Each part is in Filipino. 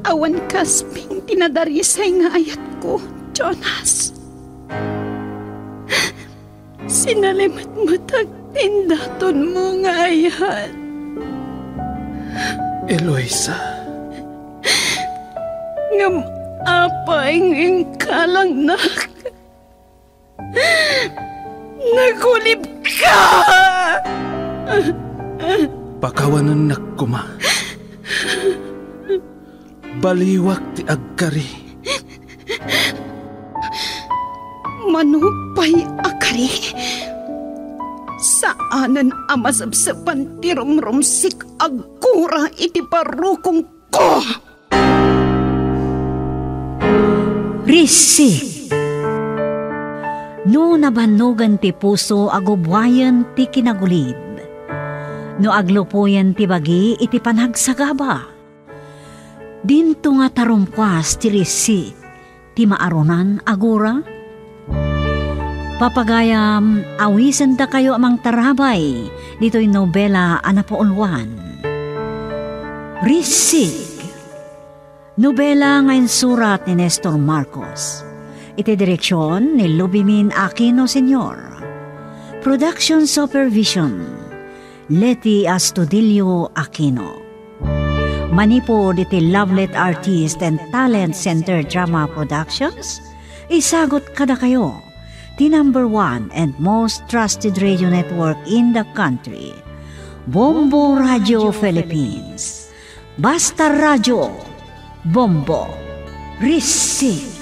Awan kasping tinadarisay nga ayat ko, Jonas. Sinalimat matag tindaton mo nga ayat. Eloisa. Ngam apay kalang nak. Nagulib ka! Pakawanan nagkuma. Baliwak ti agkari. Manupay akari. Saanan amasabsapan ti rumrumsik agkura iti parukong ko. Risik. No nabanugan ti puso agubwayan ti kinagulid. No aglupuyan ti bagi iti panagsagaba. Dinto nga tarumkwas ti risik ti maarunan agura. Papagayam, awisen da kayo amang tarabay, dito'y nobela anapaulwan. Risik. Nobela ngayon surat ni Nestor Marcos. Iti direksyon ni Lubimin Aquino Sr. Production Supervision, Leti Astudillo Aquino. Manipod iti Lovelet Artist and Talent Center Drama Productions, isagot kada kayo. The number 1 and most trusted radio network in the country, Bombo Radio Philippines. Basta Radio, Bombo, Risik.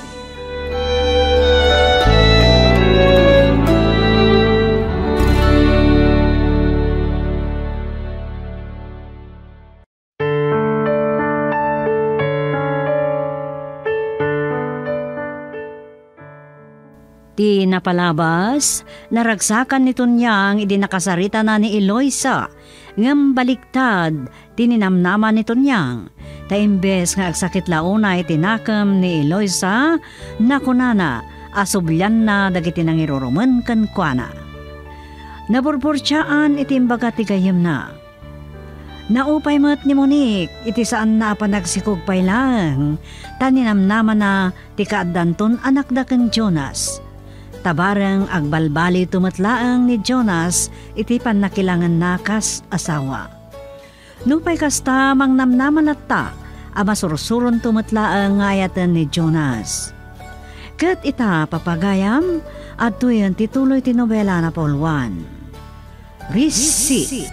Di napalabas, naragsakan nito niyang idinakasarita na ni Eloisa, ngam baliktad, tininamnaman nito niyang. Ta imbes nga agsakit launay tinakam ni Eloisa, nakunana, asublyan na dagiti nangiruruman kan kuana. Naburburtsaan iti imbaga ti gayem na. Naupay mat ni Monique, iti saan na panagsikog pay lang, taninamnaman na ti kaaddanton anak da ken Jonas. Tabarang agbalbali tumatlaang ni Jonas iti panakilangan nakas asawa. Nupay kasta mang namnaman at ta, amasursuron tumatlaang ngayatan ni Jonas. Kat ita papagayam, at tuyan tituloy ti nobela na paulwan. Risik.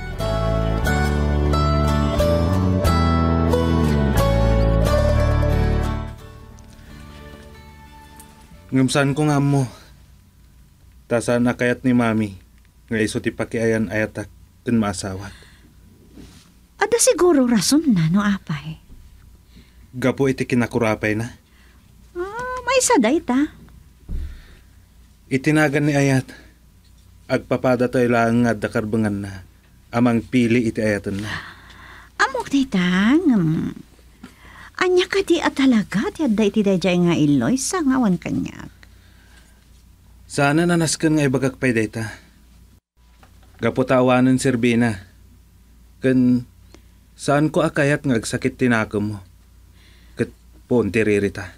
Ngamsan ko nga mo. Tasan na kayat ni mami, nga iso ti pakiayan ayatak tin maasawat. Ada siguro rason na no apay. Gapo iti kinakurapay na. May saday ta. Itinagan ni ayat, agpapada tayo lang nga dakarbangan na, amang pili iti ayatan na. Amok titang, anya ka di at talaga, ti adda iti dayjay nga iloy sa ngawan kanyak. Sana nanaskan nga ibagakpay dayta. Gaputawanan Serbina. Kan saan ko akayat nga agsakit tinako mo? Kat ponti ririta.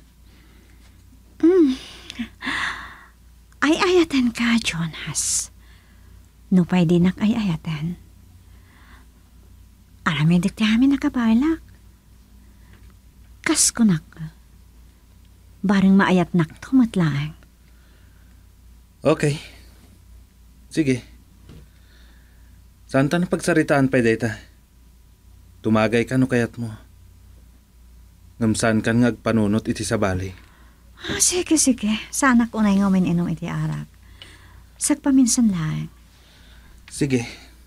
Ay ayatan ka, Jonas. No pa'y dinak ay ayatan. Aramidik ti amin nakabalak. Kas ko nak. Barang maayat nak tumatlaang. Okay. Sige. Saan ta na pagsaritaan pa data? Tumagay ka no kayat mo. Ngamsan kan ngagpanunot iti sa bali. Sige. Sana ko unay ngamin inom iti arak. Sagpaminsan lang. Sige.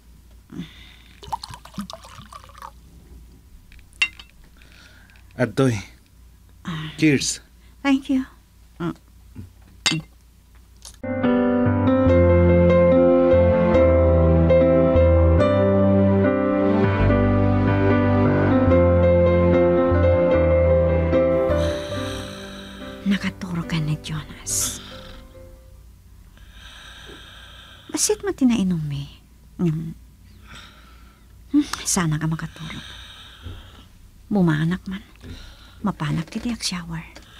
Adtoy. Cheers. Thank you. Nakaturo ka na, Jonas. Basit mo tinainom eh. Sana ka makaturo. Bumanak man. Mapanak kiti ak shower.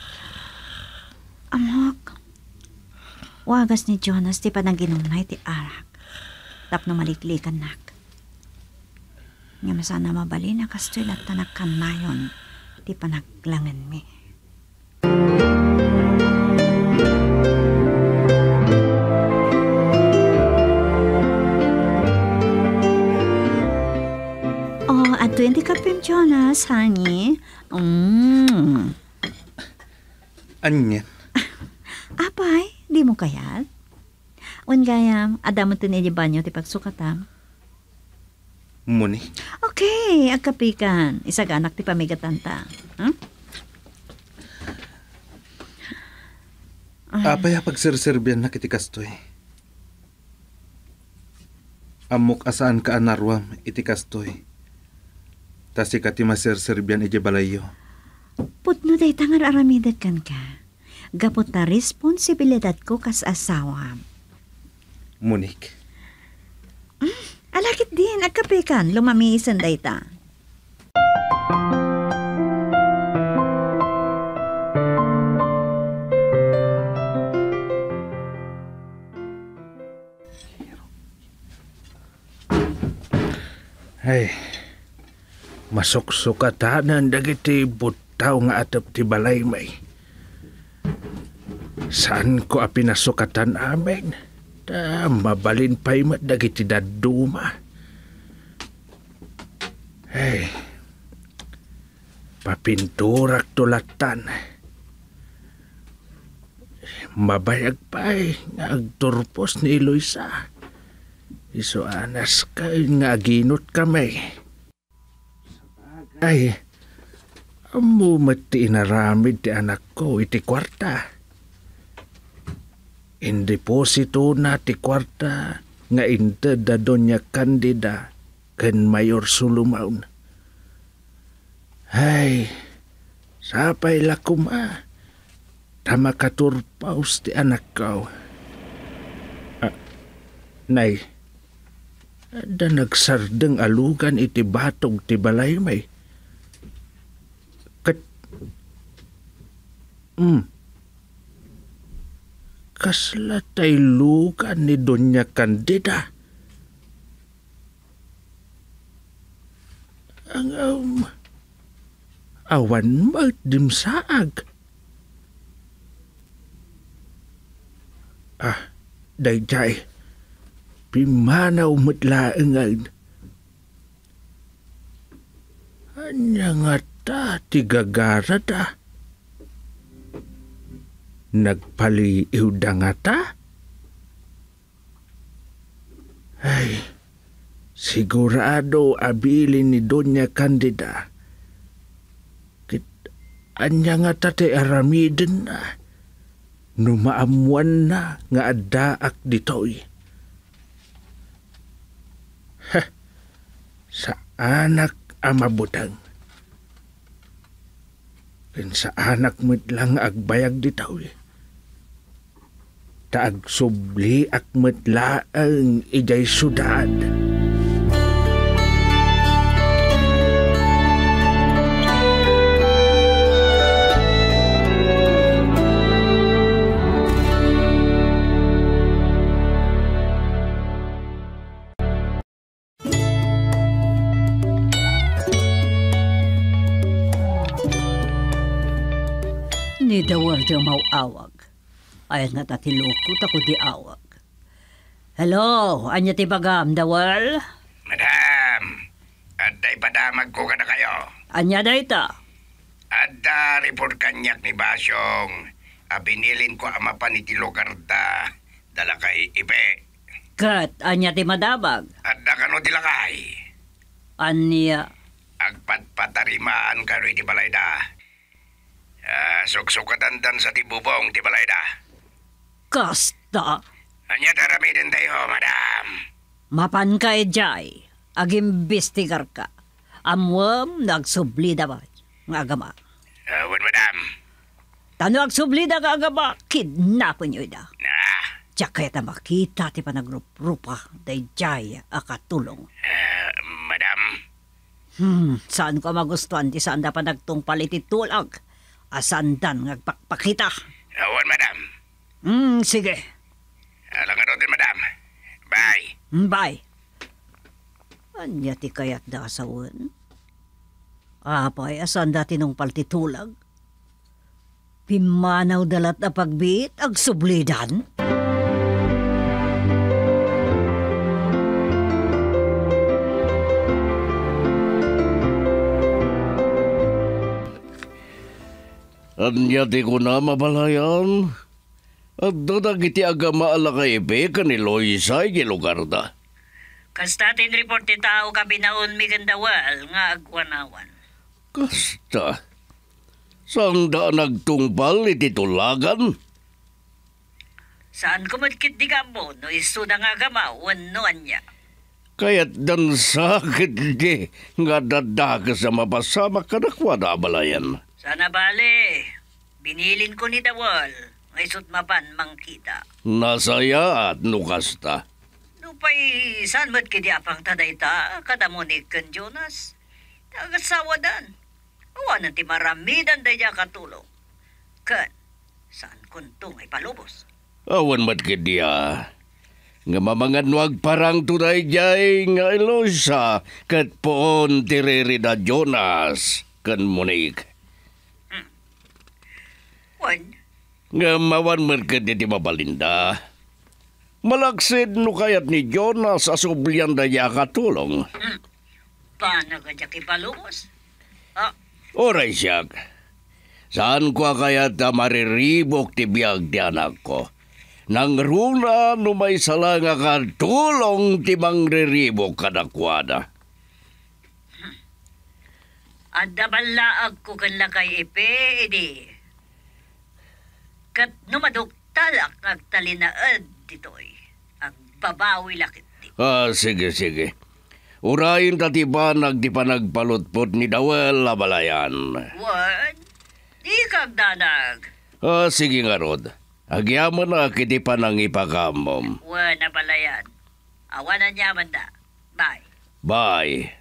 Amok. Wagas ni Jonas ti panaginunay ti arak. Tapno maliklikan nak. Nga masana mabali na kastoy at tanakkan nayon ti panaglangan mi. Oh, at 20 kapim Jonas, honey. Anya? Apay, di mo kayat? Gayam, adamo to ni banyo ti pagsukatam. Muni. Okay, agkapikan. Isag anak ti pamigatanta. Huh? Apay pagserserbian na kiti kastoy. Amok asaan ka anarwam iti kastoy. Tasi ka ti maserserbian iti balayo. Putno day tangar aramidat kan ka. Gapot na responsibilidad ko kas asawa. Munik. Alakit din, agkapikan, lumamisan day ta. Ay, masuksukatanan dagiti butaw nga atap ti balay may. Saan ko pinasukatan amin? Mabalin pa'y dagiti daduma. Ay, papinturak tulatan. Mabayag pa'y nga agturpos ni Eloisa. Iso anas kay nga ginot kami. Ay, amo mati inaramid ti anak ko iti kwarta. In deposito na ti kwarta nga inte da Doña Candida ken Mayor Sulumaun. Ay, sapay lakuma. Tama katurpaus ti anak ko. Nay, da nagsardeng alugan iti batog ti balay may. Kasla tay lugan ni Doña Candida. Ang awan magdimsaag. Dayjay, pimanaw matlaengan. Anya nga ta, tigagara ta. Nagpaliiw da nga ta? Ay, sigurado abilin ni Doña Candida. Anya nga ta te aramiden na. Numaamuan na nga addaak ditoy. Sa anak amabutang. Ken sa anak mo't lang agbayag ditoy. Taag subli ak mo't laang ijay sudad. Ni dawar di mauawag. Ayat nga tatilukot ako di awag. Hello, anya ti bagam, dawal? Madam, aday padamag ko ka na kayo. Anya dayta? Adda report kanyak ni Basyong. Binilin ko ama pa ni Tilogarda. Dala kay Ibe. Kat, anya ti madabag? Adda kano tilakay. Anya? Agpatpatarimaan ka rin di balayda. Suksukatan sa tibubong ti balayda. Kasta? Anya taramidin tayo, madam. Mapan ka jay. Agimbestigar ka. Amwam nagsublida ba? Nga agama. Wan, madam. Tano agsublida ka agama? Kidnapin nyo ida. Tsaka ita makita ti panagrup-rupa day jay akatulong. Madam, Saan ko magustuhan ti saan dapat nagtungpal iti tulag? Asandan ngagpakpakita. Awan, madam. Sige. Alang nga din, madam. Bye. Bye. Anya ti kayat da asawan? Apay, asan dati nung paltitulag? Pimanaw dalat na pagbit, ag sublidan? Anya di ko na mabalayan. At dadag iti agama ala ka ipe ka ni Loisa iti lugar da. Kastatin report ti tao kabinaon mi gandawal nga agwanawan. Kasta. Saan da nagtungpal iti tulagan? Saan ko madkit di gambo no iso na nga gamawan no anya? Kaya't dan sakit di nga dadaga sa mapasama ka nakwa na balayan. Sana bale, binilin ko ni Dawal, ngaysot mapan mangkita. Nasaya at nukasta. Nupay, saan mo't kidi apang tadayta, kadamonig kan Jonas? Tagasawa dan. Awanan ti maramidan daya katulong. Kan, saan kuntong ay palubos? Awan matkidya. Nga mamanganwag parang tunay jay nga Eloisa kat poon tiriri na Jonas kan Monique. Wan, Nga mawan merked iti mabalinda. Malaksid no kayat ni Jonas asublian daya katulong. paano ka dya kipalubos? Oray siyak. Saan ko kayat mariribok ti biyag ti anak ko? Nang runa no may sala nga katulong ti mangriribok kadakwada. Adda balaag ko kan lakay ipe, edi. Kat numaduktalak agtalinaad ditoy. Ang babawi lakit di. Sige. Urayin tatibanag di pa nagpalutpot ni Dawel labalayan. Wan, di kagdanag. Sige nga Rod. Agyaman na kiti pa nang ipakamom. Wan na balayan. Awanan yaman da. Bye. Bye.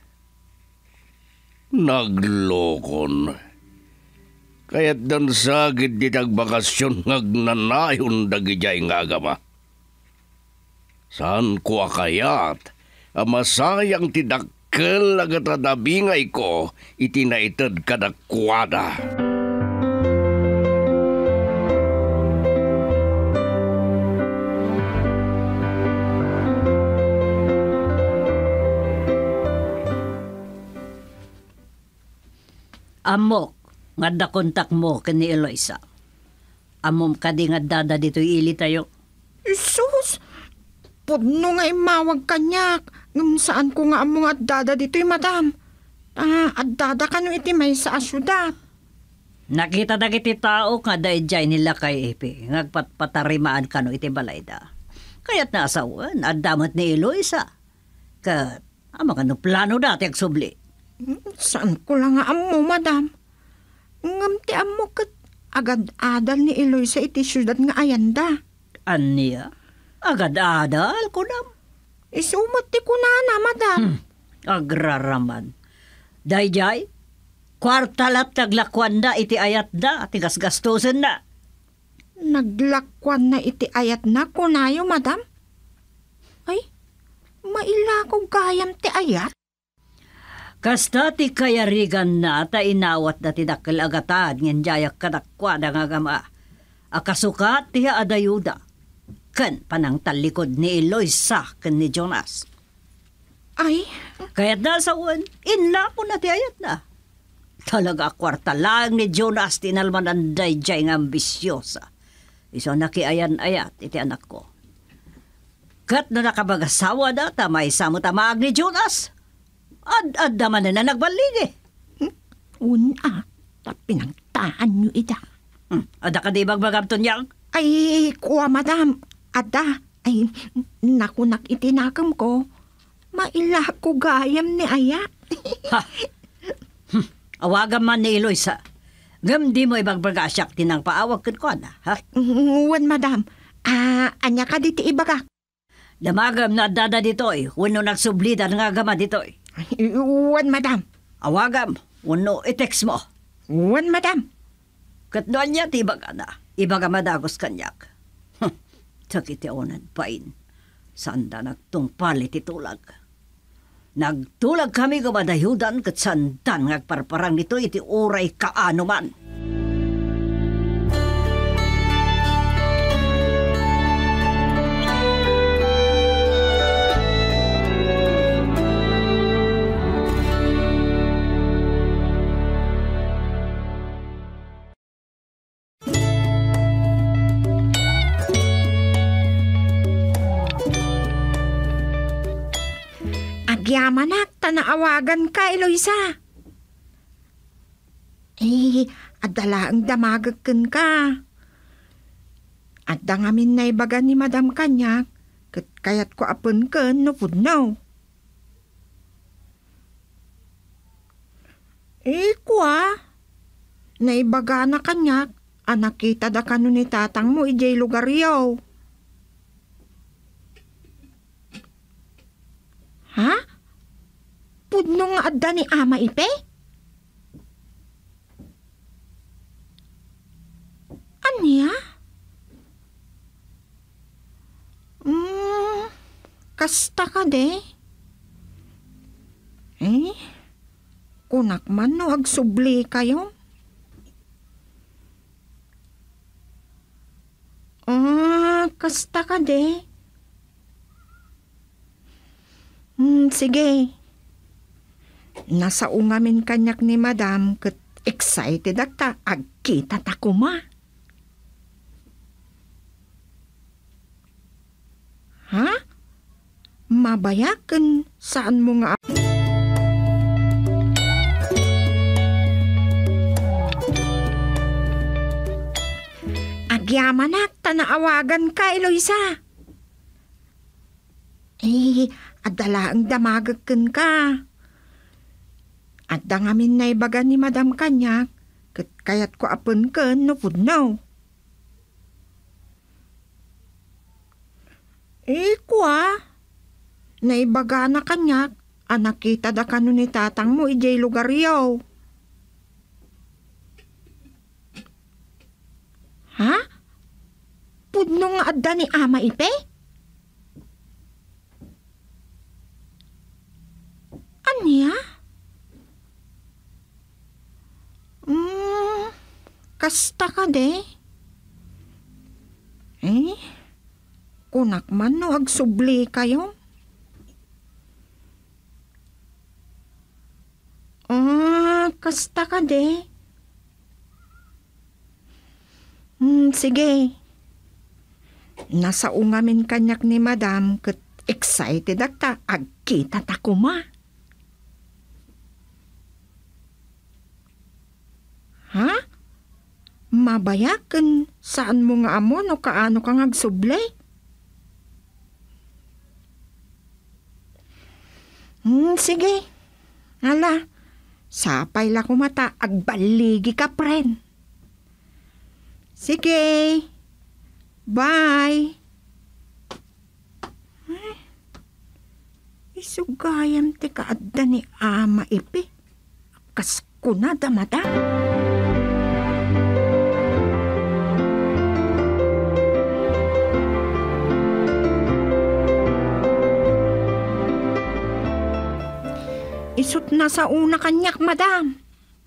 Naglokon. Kaya't dan sagid di tagbakasyon ngagnanayon dagijay nga agama. Saan ko akayat? Amasayang tidakkel agatadabingay ko itinaited kadakwada. Amok, nga da kontak mo kani Eloisa. Amom ka di nga dada dito ili tayo. Isus! Pudno nga imawag kanyak. Ngam saan ko nga among addada dito'y madam. Addada ka no iti may sa asyudad. Nakita na kiti tao nga daidjay nila kay Epe. Ngagpatpatarimaan ka no iti balayda. Kaya't naasawan, addamat ni Eloisa. Kat, amang ano plano dati ag subli. Saan ko lang nga amo, madam? Ngam ti amo kat agad-adal ni Eloisa iti syudad nga ayanda. Aniya? Agad-adal ko na. Isumot ti kunana, madam. Agraraman. Dayjay, kwartalat taglakwan na iti ayat na, tigas-gastusin na. Naglakwan na iti ayat na kunayo, madam? Ay, maila ko gayam ti ayat? Kasta ti kayarigan na ta inawat na tidakil agatad ngin jayak kadakwada nga gama. Akasukat ti adayuda. Ken panang talikod ni Eloisa ken ni Jonas. Ay, Kaya't nasawan, inlapo na ti ayat na. Talaga kwarta lang ni Jonas tinalman ang dayjay nga ambisyosa. Iso nakiayan ayat iti anak ko. Kat na nakabagasawa na tamay samutamaag ni Jonas. Ad-addaman na nagbaligi. una, tapinangtaan nyo ita. Ada ka di bagbagabton yang? Ay, kuwa, madam. Ada, ay, nakunak itinakam ko. Maila ko gayam ni Aya. Awagan man ni Eloisa. Gam di mo ibagbagasyak tinang paawag ko na, ha? Nguwan, madam. Anya ka diti ibagak. Damagam na dada ditoy, wano nagsublidan nga gama ditoy. Uwan, madam. Awagam, uno i-text mo. Wan, madam. Kat doon niya, tibaga na. Ibaga madagos kanyak. Sakit yaonan pain. Sanda nagtungpalit itulag. Nagtulag kami kamadayudan kat sandan ngagparparang nito iti uray kaano man. Agyamanak, tanaawagan ka, Eloisa. Adala ang damagagkan ka. At dangamin na ibaga ni Madam Kanyak, kayat ko apun ka, no pudnaw. Kwa, naibaga na Kanyak, anakita da kanu ni tatang mo ijay lugar yaw. Ha? Pudno nga adda ni Ama Ipe? Anya? Kasta ka de? Kunak man no agsubli kayo? Kasta ka de? Sige. Nasa ungamin kanyak ni Madam ket excited akta agkita ta kuma. Ha? Mabayaken saan mo nga Agyamanak, tanaawagan ka, Eloisa. Adala ang damagagkan ka. At dangamin na ibaga ni Madam Kanyak, kayat ko apun ka, no pudnaw. Kwa, naibaga na Kanyak, anakita da kanu ni tatang mo ijay lugar yaw. Ha? Pudno nga adda ni Ama Ipe? Anya? Kasta ka de? Kunak man no agsubli kayo? Kasta ka de? Sige. Nasa ungamin kanyak ni Madam ket excited akta agkita ta kuma. Ha? Mabayaken saan mo nga amo no kaano kang agsuble? Sige. Hala, sapay la ko mata agbaligi ka pren. Sige. Bye. Isugayam ti kaadda ni Ama Ipe. Kas ko na damada. Isut na sa una kanyak, Madam.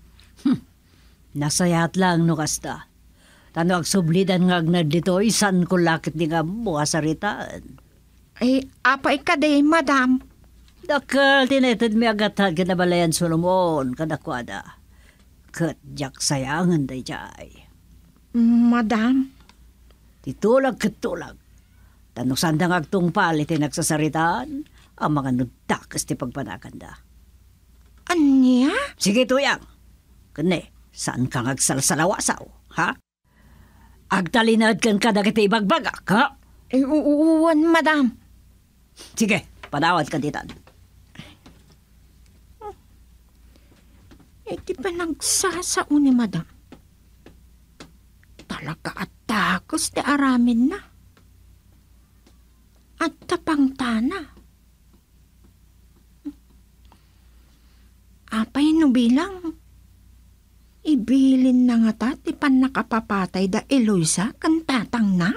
Nasayat lang no kasta. Tano agsublidan nga agnad dito, isan ko lakit di nga buhasaritaan. Apay ka de, Madam. Dakal, tinetid mi agatad kinabalayan Solomon, kadakwada. Katjak sayangan day jay. Madam. Titulag katulag. Tanong sandang agtong palit nagsasaritaan, ang mga nagtakas ti pagpanakanda. Anya? Sige tuyang. Kane, saan kang agsalsalawasaw, ha? Agtalinad kan ka dagiti ibagbagak, ha? Uwan, Madam. Sige, padawad ka ditan. Di pa nagsasao ni Madam. Talaga at takos ti aramin na. At tapang tana. Apay No bilang, ibilin na nga ta, ti pan nakapapatay da Eloisa, kan tatang na.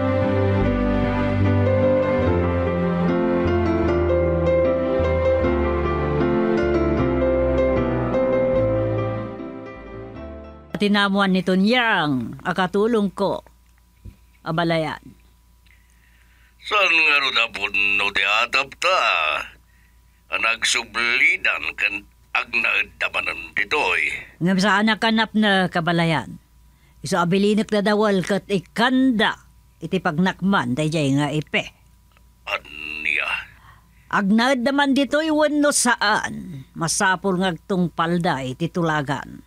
Tinamuan ni Tunyang, akatulong ko. Abalayan. San nga ro dapon no di atap ta? Nagsublidan kan agnaed tamanan ditoy. Ngam sa anak kanap na kabalayan. Iso abilinik na dawal kat ikanda. Iti pagnakman dayjay nga ipe. Anya? Agnaed naman dito iwan no saan. Masapol ngagtong palda iti tulagan.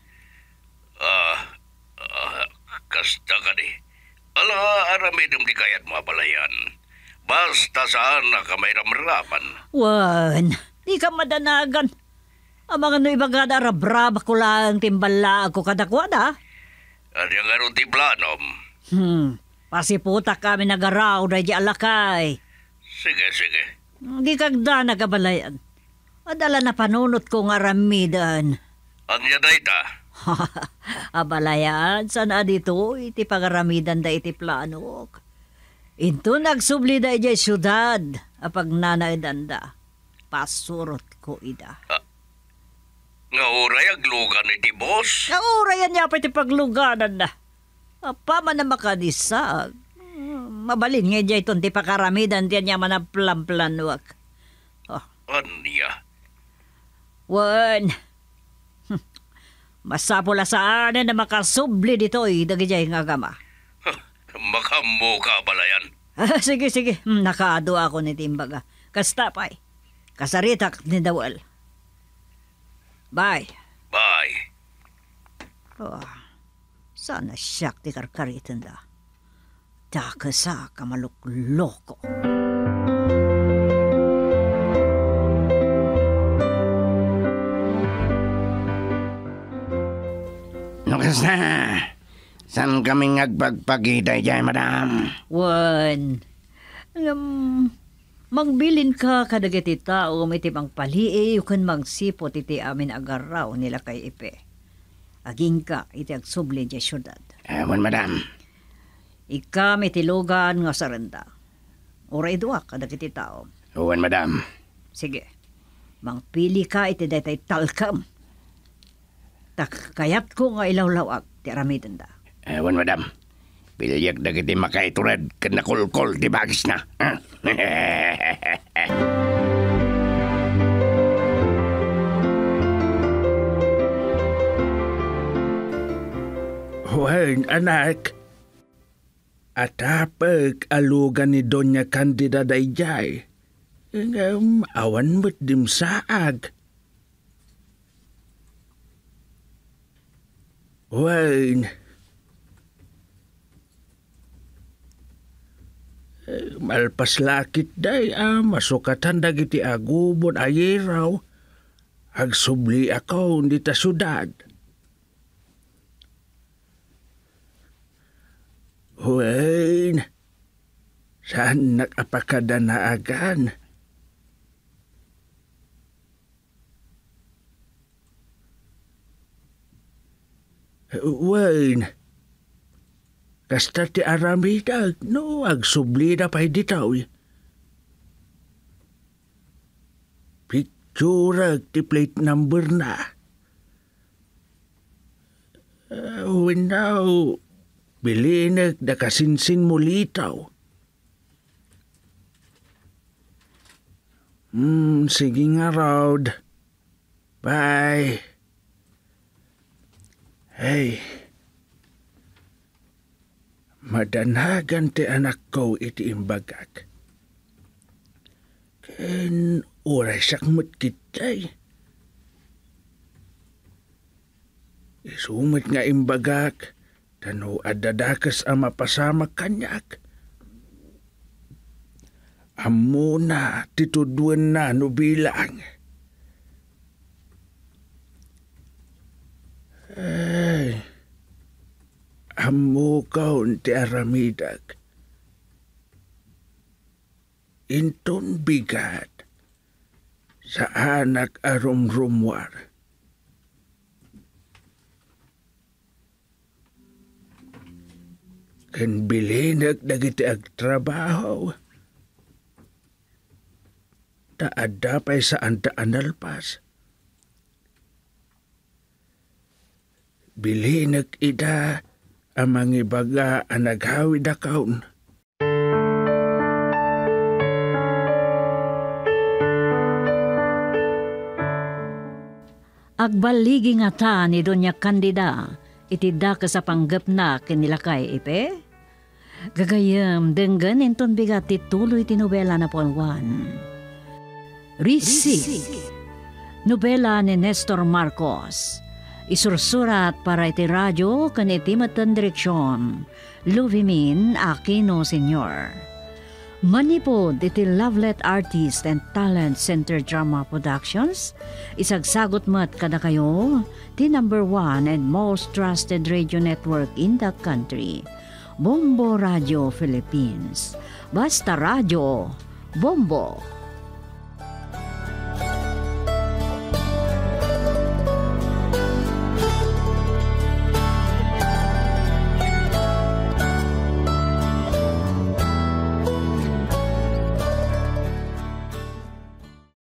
Kasta ka di. Ala, aramidom di kayat mapalayan. Basta saan na ka may ramraman. Wan, di ka madanagan. Ang mga no ibagada rabraba ko lang timbala ako kadakwada. At yung aron ti planom. Pasiputa kami nagaraw na di alakay. Sige. Di kagda nagabalayan. Adala na panunot kong aramidan. Anya day ta? Abalayan, sana dito iti pagaramidan da iti planok. Ito nagsubli da iti syudad, apag nanaidan da. Pasurot ko ida. Nga oray aglugan iti boss? Naurayan niya pa iti pagluganan na. Apa man na makadisag. Mabalin nga dya itong ti pakaramidan diyan niya man na plan-planwak. Anya? Wan. Masapula saan na makasubli dito dagijay nga gama. Makambo ka balayan. Sige. Nakaado ako ni Timbaga. Kasta pa'y. Kasaritak ni Dawal. Bye. Sana siyak ti karkaritan da. Takasa kamalukloko. Nukas na. San kami ngagpagpagitay dyan, madam? Wan. Magbilin ka kadagiti tao iti pangpalii kan magsipot iti amin agaraw nila kay ipe. Aging ka iti agsubli di syudad. Ewan, madam. Ika mitilugan nga saranda. Oray duwa kadagiti tao. Ewan, madam. Sige. Mangpili ka iti daytay talkam. Kayat ko nga ilawlawag ti aramidan da. Ewan, madam. Bilyag na kiti makaiturad ka nakulkol di bagis na. Wan, anak. Atapag alugan ni Doña Candida dayjay. Awan mo't dim saag. Wan. Malpas lakit day, masukatan dagiti agubon ayiraw. Agsubli ako dita syudad. Wan. Saan nakapakanaagan? Wan. Kasta ti aramidag, no, agsubli na pa'y ditaw. Picture ti plate number na. Now, bilinag na kasinsin mo litaw. Sige nga, Rod. Bye. Hey. Madanagan ti anak ko iti imbagak. Ken oray siyak matkitay. Isumit nga imbagak, tano adadakas ang mapasama kanyak. Amo na tituduan na no bilang. Ay, amo kaun ti aramidag. Inton bigat sa anak arumrumwar. Kan bilinag dagiti agtrabaho. Taada pa'y saan daan nalpas. Bilinag ida amang ibaga ang naghawid akaun. Agbaligi nga ta ni Doña Candida, itida ka sa panggap na kinilakay ipe. Gagayam, denggan inton bigat tituloy ti nobela na Juan. Risig, nobela ni Nestor Marcos. Isursurat para iti radyo kan iti matan direksyon. Luvimin Aquino Sr. Manipod iti Lovelet Artist and Talent Center Drama Productions, isagsagot mat kada kayo, the #1 and most trusted radio network in the country, Bombo Radio Philippines. Basta Radio, Bombo.